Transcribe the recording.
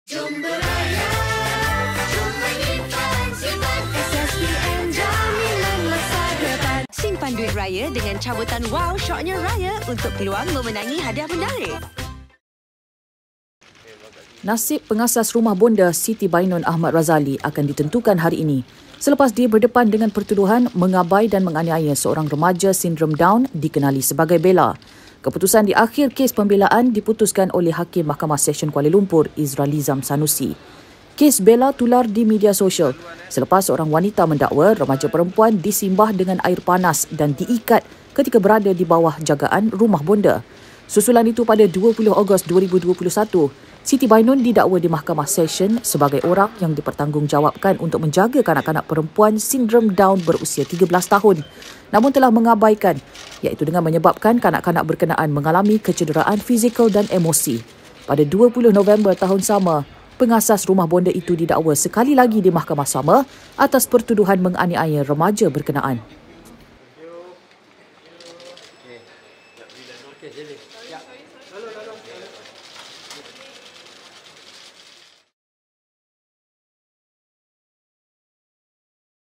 Jom beraya, jom menyimpan, simpan SSBN jaminan masa depan. Simpan duit raya dengan cabutan wow syoknya raya untuk peluang memenangi hadiah menarik. Nasib pengasas rumah bonda Siti Bainun Ahmad Razali akan ditentukan hari ini selepas dia berdepan dengan pertuduhan mengabai dan menganiaya seorang remaja sindrom Down dikenali sebagai Bella. Keputusan di akhir kes pembelaan diputuskan oleh Hakim Mahkamah Session Kuala Lumpur, Izralizam Sanusi. Kes Bella tular di media sosial selepas seorang wanita mendakwa remaja perempuan disimbah dengan air panas dan diikat ketika berada di bawah jagaan rumah bonda. Susulan itu pada 20 Ogos 2021, Siti Bainun didakwa di Mahkamah Session sebagai orang yang dipertanggungjawabkan untuk menjaga kanak-kanak perempuan sindrom Down berusia 13 tahun, namun telah mengabaikan, iaitu dengan menyebabkan kanak-kanak berkenaan mengalami kecederaan fizikal dan emosi. Pada 20 November tahun sama, pengasas rumah bonda itu didakwa sekali lagi di mahkamah sama atas pertuduhan menganiaya remaja berkenaan.